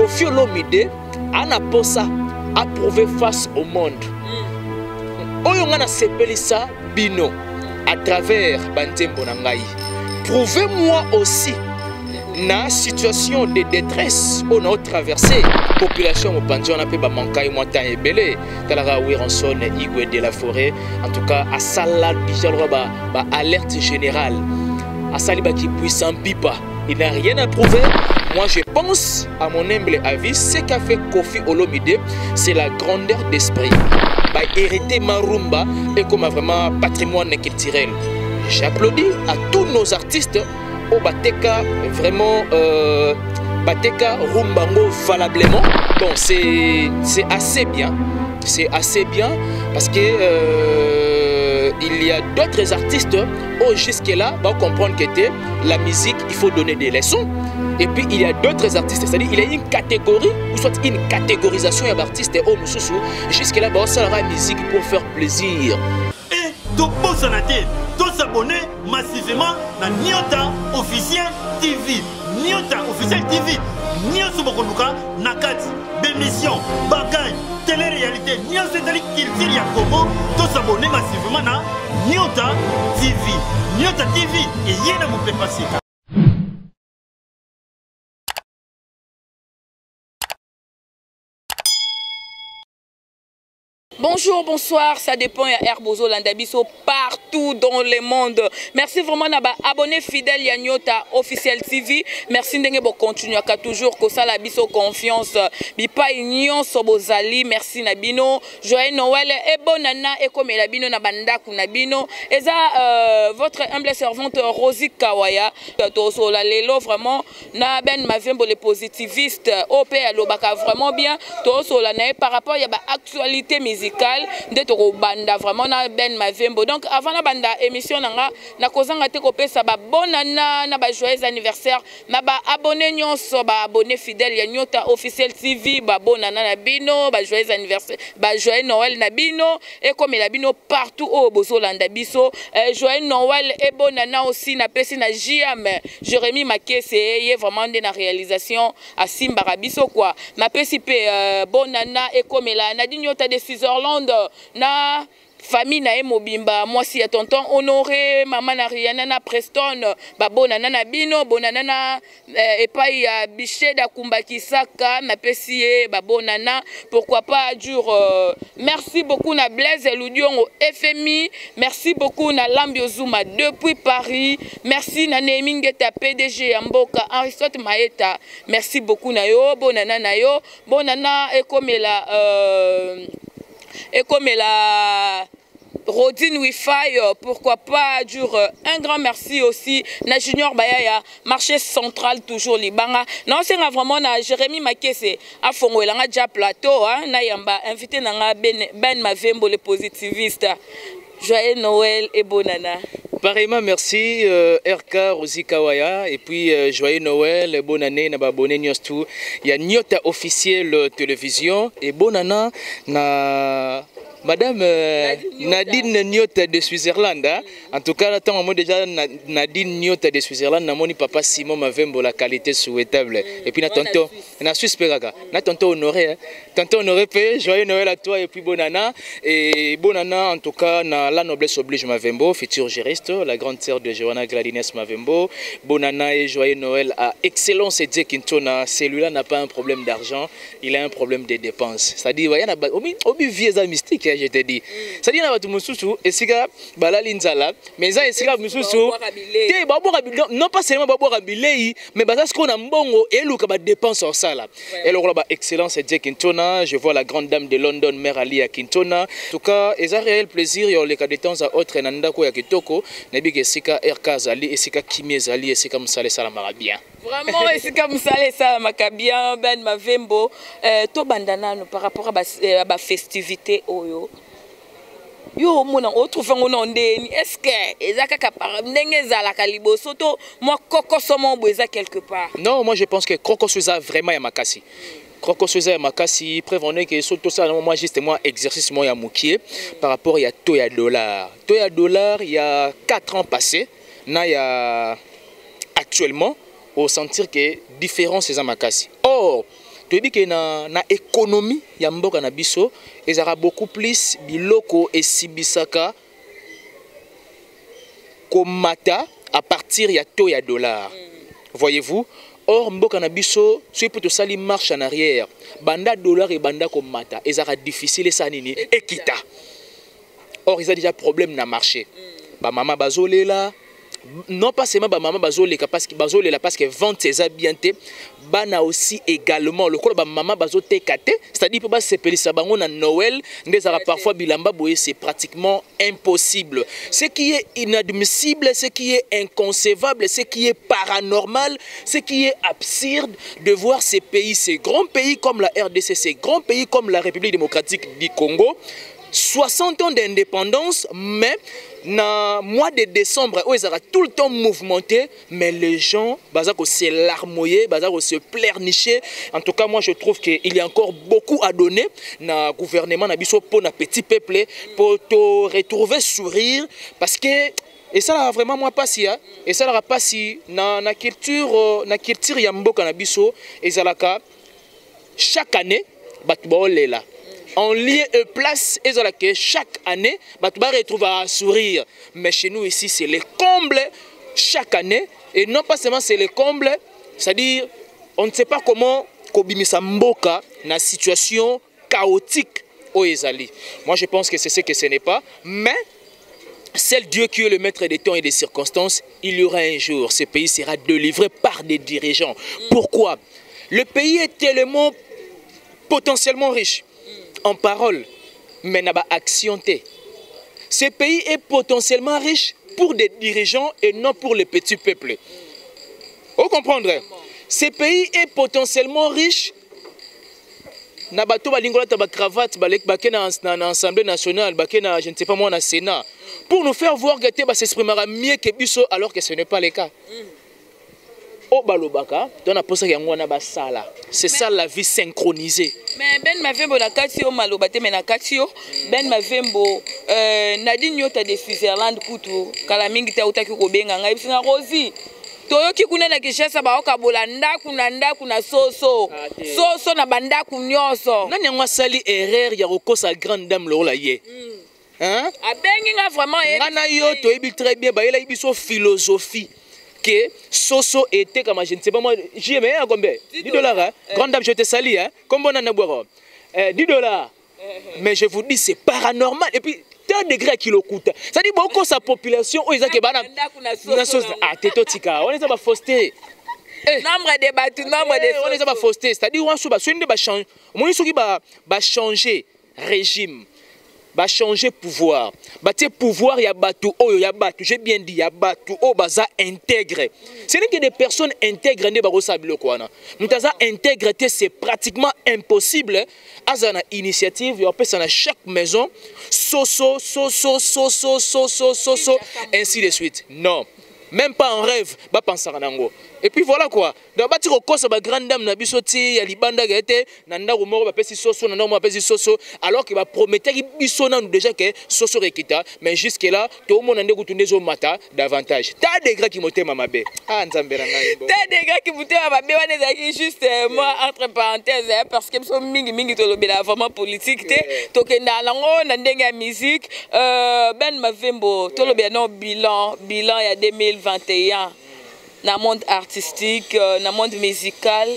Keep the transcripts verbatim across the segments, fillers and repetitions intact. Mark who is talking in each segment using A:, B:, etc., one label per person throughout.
A: Kofi Olomide ana posa approuvé face au monde. Oyo ngana sepelisa bino à travers Bantembo Nangai. Prouvez-moi aussi na situation de détresse on a traversé population mopanzi on a pe ba mankai motan ebele talara Wiranson Igwe de la Forêt en tout cas à sala déjà ba ba alerte générale à saliba qui puissant pipa il n'a rien à prouver. Moi je pense à mon humble avis ce qu'a fait Kofi Olomide c'est la grandeur d'esprit bah hérité Marumba et comme vraiment patrimoine culturel. J'applaudis à tous nos artistes au Bateka vraiment euh, Bateka Rumbango valablement. Bon c'est c'est assez bien, c'est assez bien parce que euh, il y a d'autres artistes où jusque là va comprendre que la musique il faut donner des leçons et puis il y a d'autres artistes c'est-à-dire il y a une catégorie ou soit une catégorisation d'artistes au Mususu jusque là va ça la musique pour faire plaisir.
B: Et tout pour s'abonner s'abonner massivement na Nyota officiel T V. Nyota officiel T V. Nyota Bokoluka Nakati bémission bagay télé-réalité Nyota c'est-à-dire qu'il y a comment tout s'abonner massivement na Nyota T V. Nyota T V et yéna vous plaît passer.
C: Bonjour, bonsoir, ça dépend, il y a Herbozo Landabiso partout dans le monde. Merci vraiment d'abonner abonné fidèle à Nyota officiel T V. Merci de continuer à toujours que ça la biso confiance. Bipa union sobozali, merci Nabino. Joyeux Noël et bonne année et comme la bino na bandaku Nabino. Et ça euh, votre humble servante Rosie Kawaya. Toso la lelo vraiment na ben ma vembo les positivistes au P alobaka vraiment bien. Toso la nae par rapport à la actualité musicale. D'être banda vraiment na ben mavembo donc avant la banda émission nanga na kozanga te kopesa ba bonne année na ba joyeux anniversaire na ba abonné nyonso ba abonné fidèle ya Nyota officiel T V ba bonne année na bino ba joyeux anniversaire ba joyeux Noël na bino et comme la bino partout au bozo landa biso joyeux Noël et bonne année aussi na pesi na J M Jérémy Makese est vraiment de la réalisation à Simba Rabiso quoi na pesi pe bonne année et comme la na Nyota de Switzerland na famille na Mobimba moi si tonton Honoré maman na Rihanna na Preston ba bonana na bino bonana na et pas ya Bicheda Kumbakisaka na pesié ba bonana pourquoi pas dur euh, merci beaucoup na Blaise Ludion au F M I merci beaucoup na Lambio Zuma depuis Paris merci na Nemingeta P D G Mboka Aristote Maeta merci beaucoup na yo bonana na yo bonana et comme la euh, et comme la Rodine Wi-Fi, pourquoi pas dur un grand merci aussi na Junior Bayaya marché central toujours Libanga non c'est vraiment na Jérémy Makese a fongwela nga ja plateau hein na yamba invité na nga ben ben mavembo les positivistes. Joyeux Noël et bonne année.
A: Pareillement, merci euh, R K Rosie Kawaya et puis euh, joyeux Noël et bonne année na abonné Nyostou. Il y a Nyota officiel télévision et bonne année na Madame euh, Nadine Nyota de Switzerland. Hein? En tout cas, attends, moi déjà Nadine Nyota de Switzerland, na moni papa Simon Mavembo la qualité souhaitable. Et puis na tonton, na Suisse Peraga, na tonton Honoré, hein? Tonton Honoré, joyeux Noël à toi et puis bonne année et bonne année en tout cas na la noblesse oblige Mavembo, futur juriste, la grande sœur de Johanna Gladines Mavembo. Bonne année et joyeux Noël à Excellence et Dieu Quintona. Celui-là n'a pas un problème d'argent, il a un problème de dépenses. C'est-à-dire, il y a un obi vieux mystique. Je te dis, ça dit na mususu esika balali nzala mais ça esika mususu te babo non pas seulement babo rabilei mais parce qu'on a mbongo et luka ba dépense sur ça là et alors là excellence et Quintona je vois la grande dame de London Mère Ali à Quintona en tout cas et ça réel plaisir yo les cas de temps à autre nanda ko ya kitoko nebi esika R K Zali esika Kimi Zali esika Msale Salamara bien
C: vraiment esika Msale Salamaka bien ben mavembo to bandana par rapport à ba festivité oyo yo mona otrouve ngona ndeni est-ce que ezaka kapara ndenge zala kaliboso to moi kokosomo boza quelque part.
A: Non, moi je pense que kokosoza vraiment ya makasi. Kokosoza ya makasi prévenez que surtout ça moi justement exercice moi ya mukie par rapport ya to ya dollar. To ya dollar il y a quatre ans passés, na ya actuellement au sentir que différence c'est à makasi. Or toyebi ke na na économie ya mboka na biso ezara beaucoup plus biloko esibisaka komata à partir ya taux ya dollar. Voyez-vous? Or mboka na biso soki pour tosali marche en arrière banda dollar et banda komata ezara difficile ça nini ekita. Or ils ont déjà problème na marché. Ba mama bazolela non pas seulement ba mama bazoleka parce que bazolela parce que vente c'est bien té bana aussi également le ba mama bazotekate c'est-à-dire pour ba sepelisa bango na Noël ndezara parfois bilamba boye c'est pratiquement impossible. Ce qui est inadmissible, ce qui est inconcevable, ce qui est paranormal, ce qui est absurde de voir ces pays, ces grands pays comme la R D C, ces grands pays comme la République démocratique du Congo, soixante ans d'indépendance, mais na mois de décembre, où ils aura tout le temps mouvementé, mais les gens, bazako se larmoyer, bazako se pleurnicher. En tout cas, moi je trouve qu'il y a encore beaucoup à donner na gouvernement na biso pour na petit peuple pour te retrouver sourire parce que et ça là vraiment moi pas si hein, et ça là pas si na na culture na culture ya mboka na biso ezalaka chaque année batu baolela en lieu et place, et que chaque année, tu vas retrouver à sourire. Mais chez nous ici, c'est le comble chaque année. Et non pas seulement c'est le comble, c'est-à-dire, on ne sait pas comment Kobimisa Mboka na situation chaotique au Ezali. Moi, je pense que c'est ce que ce n'est pas. Mais, seul Dieu qui est le maître des temps et des circonstances, il y aura un jour, ce pays sera délivré par des dirigeants. Pourquoi? Le pays est tellement potentiellement riche en parole, mais n'a pas actionné. Ce pays est potentiellement riche pour des dirigeants et non pour les petits peuples. Vous comprendrez? Ce pays est potentiellement riche. Na bato balingola ta ba cravate balek bakena na Assemblée nationale, bakena je ne sais pas moi na Sénat, pour nous faire voir que te ba s'exprimera mieux que biso alors que ce n'est pas le cas. Oh balobaka, don aposa yango na basala. C'est ça la vie synchronisée.
C: Mais Ben Mavembo na katio malobate mais na katio Ben Mavembo euh Nadine Nyota de Switzerland kutu kala mingi ta utaki ko benga ngai bisinga Rosi. Toyoki kuna na Kinshasa ba okabola ndaku na ndaku na soso. Soso na bandaku nyonso.
A: Nani ngwa sali erreur ya kokosa grande dame lo la ye. Hein?
C: Abengi nga vraiment e.
A: Ngana yo toyebi très bien ba yela biso philosophie. Que Soso était comme je ne sais pas moi, j'y ai à combien? dix dollars, hein? Grande dame, je te salue, hein? Combien on en a boire? dix dollars. Mais je vous dis, c'est paranormal. Et puis, tel degré qui le coûte. Ça dit beaucoup sa population, oh, ils ont que ah, t'es totika, on est à fausseté.
C: Nombre de bateaux, nombre de
A: on est à fausseté. C'est-à-dire, on va changer, on va changer régime. Va changer pouvoir. Bah te pouvoir ya batu oyo ya batu, j'ai bien dit ya batu o baza intègre. Ce n'est que des personnes intègres ne baro sabilo kwana. Mutaza intègre c'est pratiquement impossible. Azana initiative yo pesa na chaque maison soso soso soso soso soso ainsi de suite. Non. Même pas en rêve, ba penser nango. Et puis voilà quoi. Donc bati ko kosa ba grande dame na bisoti ya libanda gete na ndako moko ba pesi soso na ndako ba pesi soso alors que ba promettait biso na déjà que soso rekita mais jusque là tout le monde ndeko tundezo mata davantage. Ta degré qui motema mabe. Ah nzambera ngai.
C: Ta degré qui motema mabe wana zaki juste moi entre parenthèses parce que so mingi mingi to lobela vraiment politique te to kenda lango na ndenge ya musique euh Ben Mavembo to lobela no bilan bilan ya deux mille vingt et un. Dans le monde artistique, dans le monde musical,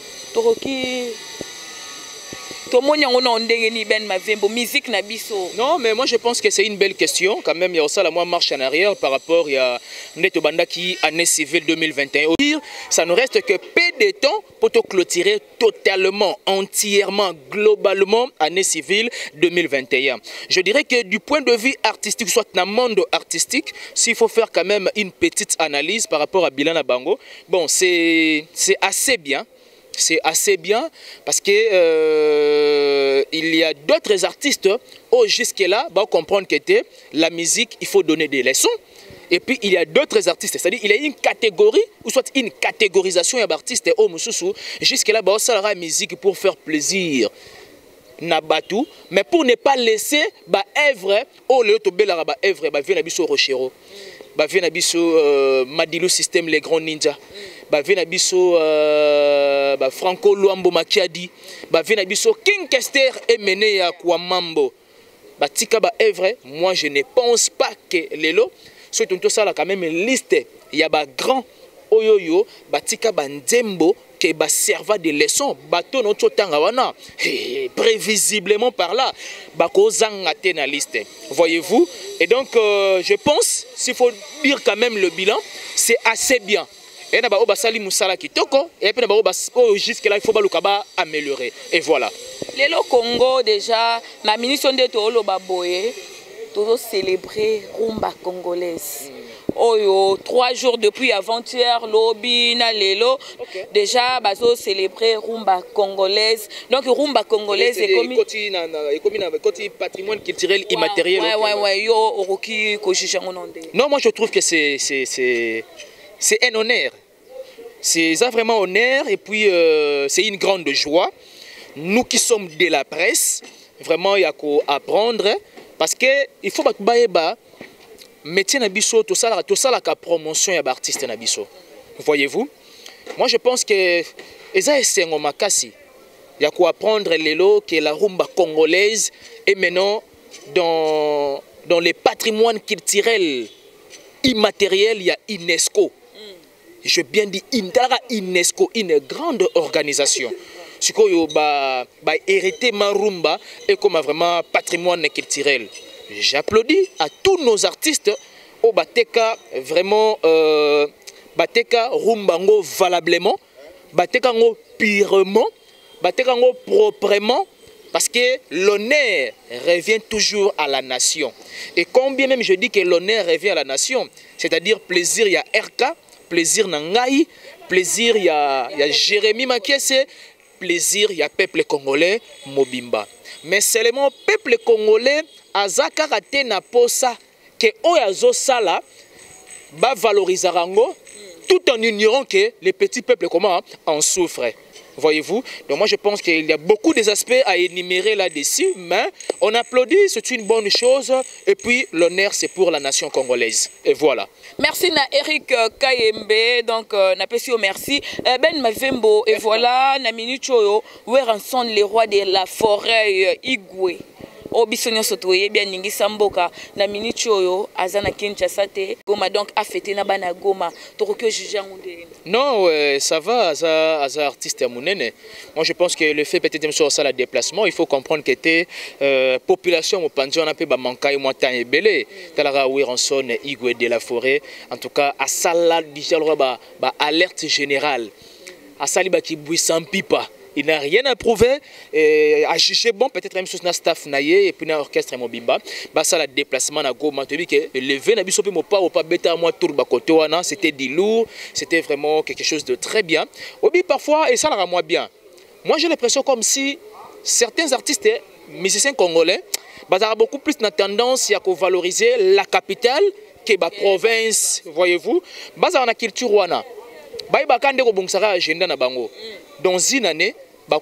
A: non, mais moi je pense que c'est une belle question. Quand même, il y a aussi la moi marche en arrière par rapport à Neto Banda qui année civile deux mille vingt et un. Ça ne reste que peu de temps pour te clôturer totalement, entièrement, globalement année civile deux mille vingt et un. Je dirais que du point de vue artistique, soit dans le monde artistique, s'il faut faire quand même une petite analyse par rapport à Bilana Bango, bon, c'est assez bien. C'est assez bien parce que euh, il y a d'autres artistes où jusque-là, bah, comprendre que la musique, il faut donner des leçons. Et puis il y a d'autres artistes, c'est-à-dire il y a une catégorie ou soit une catégorisation d'artistes au Moussoussou. Jusque-là, bah, ça la musique pour faire plaisir. Nabatu, mais pour ne pas laisser bah œuvre au lieu de belara bah œuvre bah vient biso rochero. bavie na biso euh, Madilu System les grands ninjas, bavie na biso euh, ba Franco Luambo Makiadi, bavie na biso King Kester et Mene ya Kwamambo. Batika ba œuvre, moi je ne pense pas que lelo so tonto sala quand même liste ya ba grand oyoyo batika ba nzembo que ba serva de leçon bato no tanga wana prévisiblement par là bako zanga te na liste, voyez-vous. Et donc euh, je pense s'il faut dire quand même le bilan c'est assez bien. Et na ba obasali musala kitoko et puis na ba obas jusque là il faut ba lukaba améliorer et voilà.
C: Lelo Congo déjà na ministre de Tolo Baboye toujours célébrer rumba congolaise. Oyo trois jours depuis avant-hier lobby na lelo okay. Déjà bazo célébrer rumba congolaise. Donc rumba congolaise est comme
A: côté na côté patrimoine culturel immatériel.
C: Ouais ouais ouais yo oroki ko jijangondé.
A: Non, moi je trouve que c'est c'est c'est c'est un honneur. C'est ça vraiment honneur et puis euh, c'est une grande joie. Nous qui sommes de la presse, vraiment il y a qu'à apprendre parce que il faut ba métier nabiso tout ça tout ça la promotion ya artiste nabiso. Voyez-vous? Moi je pense que eza esengo makasi il y a qu'à apprendre lelo que la rumba congolaise est maintenant dans dans les patrimoines culturels immatériels, il y a UNESCO. Je bien dit UNESCO, une grande organisation. Ce que bah bah hérité marumba et comme vraiment patrimoine culturel. J'applaudis à tous nos artistes au Bateka vraiment euh, Bateka rumbango valablement, Bateka ngo pirement, Bateka ngo proprement parce que l'honneur revient toujours à la nation. Et combien même je dis que l'honneur revient à la nation, c'est-à-dire plaisir il y a R K, plaisir Nangai, plaisir il y a il y a Jérémy Makese, plaisir il y a peuple congolais Mobimba. Mais seulement peuple congolais azaka raté na posa que oyazo sala ba valoriser rango tout en ignorant que les petits peuples comment en souffrent. Voyez-vous? Donc moi je pense qu'il y a beaucoup des aspects à énumérer là-dessus, mais on applaudit, c'est une bonne chose. Et puis l'honneur c'est pour la nation congolaise. Et voilà.
C: Merci na Eric Kayembe, donc euh, na pesio merci. Euh, ben Mavembo et voilà na minuchoyo Weranson les rois de la forêt euh, Igwe. Obisonyo sotoye bien ningi samboka na minute oyo azana Kinshasa te Goma donc a fêté na bana Goma toroke juger ngunde.
A: Non euh, ça va aza aza artiste munene. Moi je pense que le fait peut-être même sur ça la déplacement il faut comprendre que était euh, population au Panzi on a peu ba mankai moi temps ebele talara Weranson Igwe de la forêt en tout cas à sala déjà ba ba alerte générale à saliba ki buisan pipa. Il n'a rien à prouver, et à juger bon, peut-être même sur le staff naïe et puis dans l'orchestre Mobimba. Bah ça, le déplacement à Goma, tu dis que le vin n'a pas ou pas bêta moi tour bakotoana, c'était du lourd, c'était vraiment quelque chose de très bien. Obi parfois et ça la moi bien. Moi j'ai l'impression comme si certains artistes musiciens congolais, bah ça a beaucoup plus de tendance à valoriser la capitale que la province, voyez-vous. Bah ça on a culture wana. Bah bah quand on a agenda na bango. Dans une année,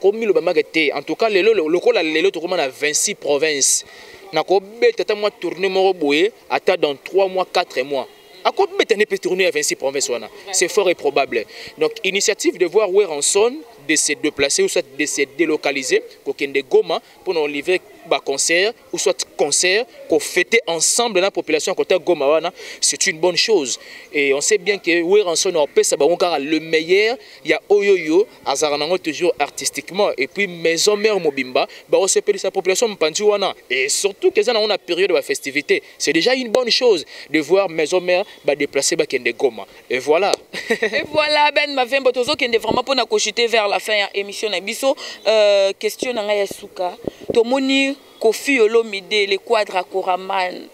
A: en tout cas, le col a vingt-six provinces. Nous avons tourné dans trois mois, quatre mois. À quoi peut tourner à vingt-six provinces? C'est fort et probable. Donc, initiative de voir Weranson de se déplacer ou soit de se délocaliser pour qu'il y ait Goma pour nous livrer un concert ou soit concert pour fêter ensemble dans la population côté Goma. C'est une bonne chose. Et on sait bien que Weranson a le meilleur. Il y a Oyoyo, Azaranango toujours artistiquement. Et puis Maison Mère Mobimba, on sait que sa population Mpandiwana. Et surtout que on a période de la festivité. C'est déjà une bonne chose de voir Maison Mère déplacer Bakende Goma. Et voilà.
C: Et voilà, Ben Mavembo Tozo qui est vraiment pour nous cogiter vers la fin de l'émission. Euh, question Nanga Yasuka. Tomoni Kofi Olomide, le quadra Koraman,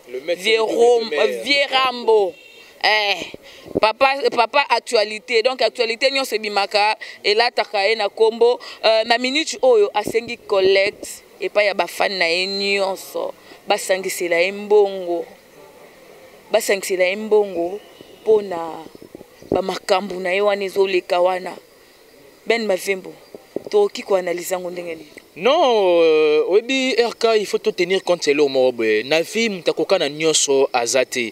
C: Vierambo. Eh, papa, papa actualité. Donc actualité nous c'est bimaka et là takaye na combo euh, na minute oyo asengi collect et pas ya ba fan na nyonso basangisela embongo basangisela embongo pona ba makambu na yewana ezoleka wana Ben Mavembo to ki ko analyser ngondenge ni.
A: Non, euh, oui, R K, il faut tout tenir compte de l'homme. Navi, mtakoka na nyonso azate.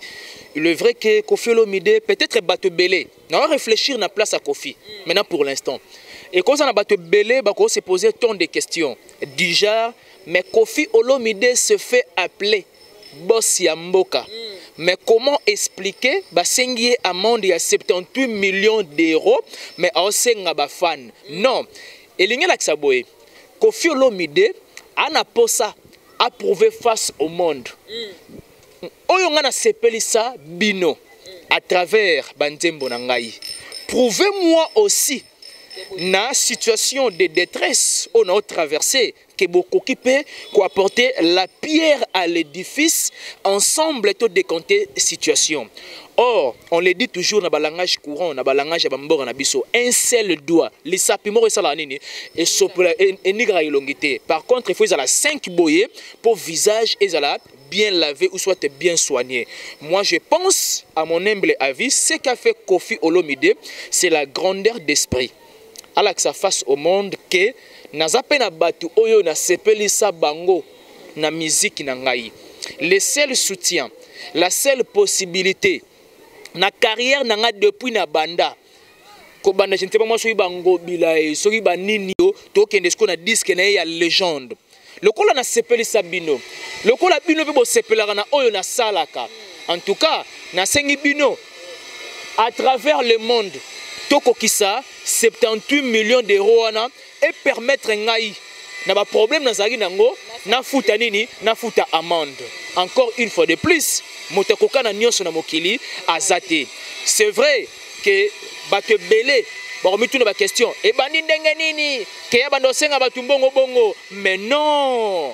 A: il est vrai que Kofi Olomide peut-être bateau belé. On va réfléchir na place à Kofi. Mm. Maintenant pour l'instant. Et quand on a bateau belé, bah, on se poser tant de questions. Du genre, mais Kofi Olomide se fait appeler boss Yamboka. Mm. Mais comment expliquer bah sengi amende ya soixante-dix-huit millions d'euros mais aussi ngaba fan. Mm. Non. Et l'inga la Xaboé. Kofi Olomide ana posa approuvé face au monde. Mm. Oyo ngana sepelisa bino à travers Banzembo Nangai. Prouvez-moi aussi na situation de détresse on a traversé que beaucoup qui peut apporter la pierre à l'édifice ensemble tout décompter situation. Or, on le dit toujours dans le langage courant, dans le langage bambora na biso, un seul doigt, les sapimos et salanini et sopra et nigra elongité. Par contre, il faut ils la cinq boyers pour visage et la bien lavé ou soit bien soigné. Moi, je pense, à mon humble avis, ce qu'a fait Kofi Olomide, c'est la grandeur d'esprit. Alors que ça fasse au monde que naza pe na batu oyo na sepelisa bango na musique na ngai. Le seul soutien, la seule possibilité na carrière na nga depuis na banda ko banda je ne sais pas moi soki bango bilae soki ba nini yo to kende sko na disque na ya légende. Lokola na sepelisa bino. Lokola bino pe bo sepelaka na oyo na salaka. En tout cas, na sengi bino à travers le monde toko kisa soixante-dix-huit millions d'euros et permettre ngai na ba problème na zaki nango na futa nini na futa amende. Encore une fois de plus, motekoka na nyonso na mokili azate. C'est vrai que bato belé ba mitu na ba question e bandi ndenge nini ke ya bando senga batu mbongo bongo mais non.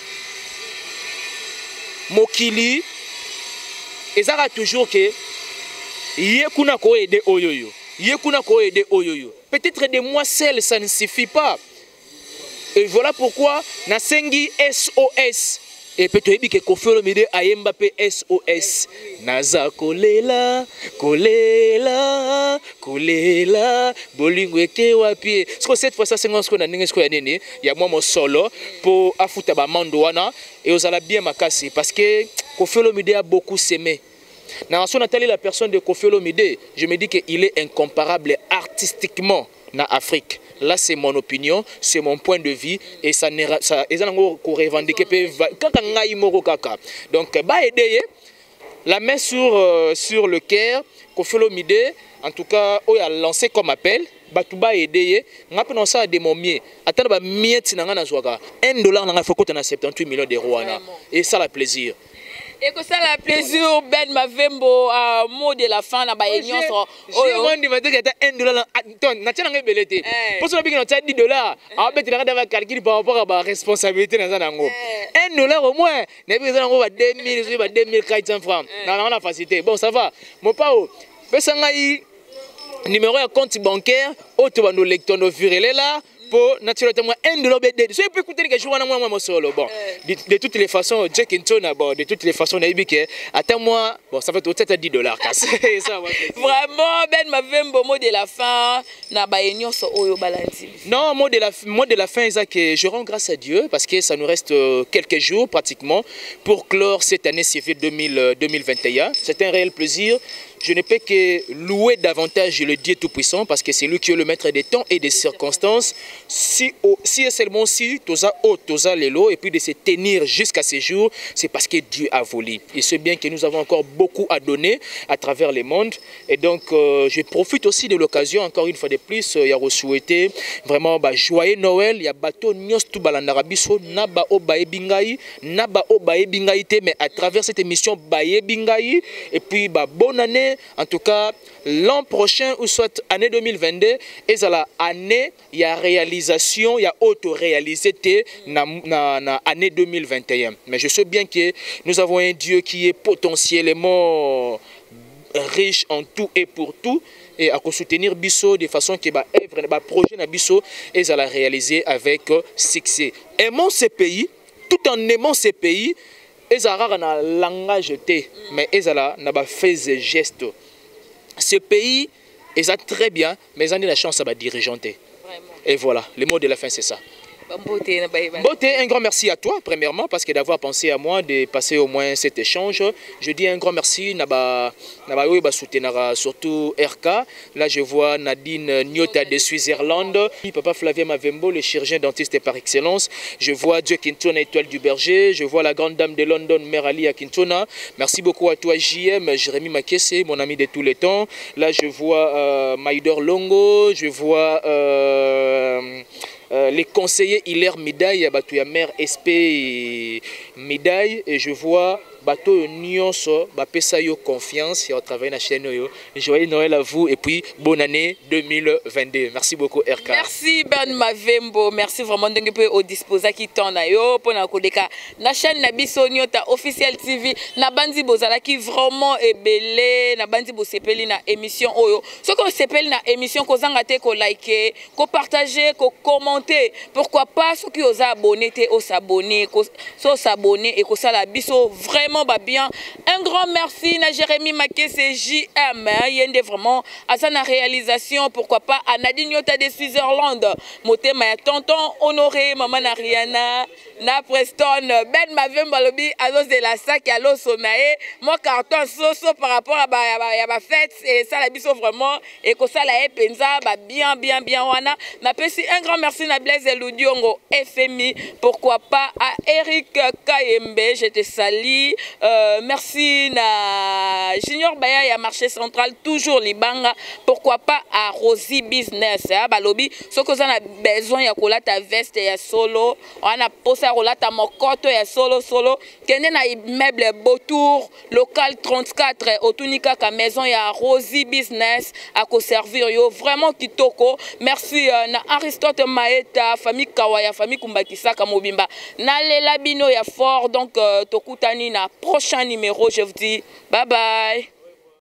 A: Mokili ezaka toujours que yekuna ko aider oyoyo. Yekuna ko aider oyoyo. Peut-être de moi seul ça ne suffit pas. Et voilà pourquoi nasengi S O S. Et peut-être que Kofi Olomide a Mbappé S O S. Naza kolela, kolela, kolela, bolingo eke wapi. Parce que cette fois ça c'est ce qu'on a ninge ko ya nini. Il y a moi mon solo pour afuta ba mandoana et aux ala bien makasi parce que Kofi Olomide a beaucoup s'aimé. Dans son atelier la personne de Kofi Olomide, je me dis qu'il est incomparable artistiquement na Afrique. Là c'est mon opinion, c'est mon point de vue et ça n'est ça ils ont revendiqué kaka ngai moko kaka. Donc ba aider la main sur euh, sur le cœur Kofi Olomide en tout cas on a lancé comme appel batu ba aider ngapi non ça de mon mieux attendre ba miette na ngana zwaka un dollar na faut que na soixante-dix-huit millions d'euros et ça la plaisir.
C: Et que ça la plaisir Ben Mavembo à mot de la fin na ba union so
A: oh on dit maintenant que un dollar ton na tena ngebelete pour ça biki na dix dollars a beti na va calculer par rapport à ba responsabilité na zanango un dollar au moins na biki zanango ba deux mille ba deux mille quatre cents francs na na facilité bon ça va mon pao pesa ngai numéro de compte bancaire auto bando lecteur no virele là pour naturellement un dollar B D. Je peux écouter que je vois moi moi solo bon de, de toutes les façons Jack Intona bon de toutes les façons na ibike attends moi bon ça fait peut-être dix dollars casse ça
C: vraiment Ben Mavembo mot de la fin na ba union so oyo balandi.
A: Non mot de la mot de la fin c'est que je rends grâce à Dieu parce que ça nous reste quelques jours pratiquement pour clore cette année civile deux mille vingt et un. C'est un réel plaisir. Je ne peux que louer davantage le Dieu Tout-Puissant parce que c'est lui qui est le maître des temps et des circonstances. Si, si et seulement si, toza o, toza lelo, et puis de se tenir jusqu'à ce jour, c'est parce que Dieu a voulu. Et c'est bien que nous avons encore beaucoup à donner à travers le monde. Et donc, euh, je profite aussi de l'occasion, encore une fois de plus, il y a souhaité vraiment bah, joyeux Noël. Il y a bateau nyos tout balandarabiso, naba o bae bingaï, naba o bae bingaï, mais à travers cette émission bae bingaï, et puis bah, bonne année. En tout cas, l'an prochain, ou soit année deux mille vingt-deux, et à la année, il y a réalisation, il y a auto-réalisé dans l'année deux mille vingt et un. Mais je sais bien que nous avons un Dieu qui est potentiellement riche en tout et pour tout. Et à soutenir Bisso de façon que bah œuvre bah projet na Bisso et à la réaliser avec succès. Aimons ce pays, tout en aimant ce pays. Ezara na langage té mais ezala na ba fait geste. Ce pays est très bien mais ils ont la chance à ba dirigeanter. Et voilà, le mot de la fin c'est ça. Beauté, un grand merci à toi, premièrement, parce que d'avoir pensé à moi, de passer au moins cet échange. Je dis un grand merci, Naba, Naba, surtout R K. Là, je vois Nadine Nyota de Suisse-Irlande. Papa Flavien Mavembo, le chirurgien dentiste par excellence. Je vois Dieu Quintona, étoile du berger. Je vois la grande dame de London, Mère Ali à Quintona. Merci beaucoup à toi, J M, Jérémy Makesse, mon ami de tous les temps. Là, je vois euh, Maïdor Longo. Je vois... Euh, Euh, les conseillers Hilaire Médaille, Batouya Mère S P Médaille, et je vois Bateau Nyonso, Bapesa yo confiance et on travaille dans la chaîne. Joyeux Noël à vous et puis bonne année deux mille vingt-deux. Merci beaucoup R K.
C: Merci Ben Mavembo, merci vraiment de peu au disposa qui t'en a yo pour na kodeka na chaîne na biso Nyota officiel T V na bandi bozala qui vraiment est belé na bandi bo sepeli na émission oyo. Ce qu'on sepeli na émission ko zanga te ko liker, ko partager, ko commenter. Pourquoi pas ceux qui osent abonner te au s'abonner, ko so s'abonner et ko ça la biso vraiment bah bien. Un grand merci à Jérémy Makesse J M. Il y a vraiment à sa réalisation. Pourquoi pas à Nadine Nyota de Suisse-Irlande. Moté ma tonton honoré, maman Ariana, na Preston, Ben Mavembo Balobi, Alos de la Sac, Alos Sonae. Mon carton soso par rapport à ma fête. Et ça la biso vraiment. Et que ça la penza, bah bien, bien, bien. Wana. Na pesi un grand merci à Blaise Eloudiongo F M I. Pourquoi pas à Eric Kayembe. Je te salue. Euh, merci na Junior Baya ya marché central toujours libanga. Pourquoi pas à Rosie Business hein, balobi ce que ça a besoin ya kolata veste ya solo on a posé kolata mokoto ya solo solo kende na immeuble Beautour local trente-quatre otunika ka maison ya Rosie Business à ko servir yo vraiment kitoko. Merci euh, na Aristote Maeta famille Kawaya famille Kumbakisaka Mobimba na lela bino ya fort donc euh, tokutani na prochain numéro, je vous dis bye bye.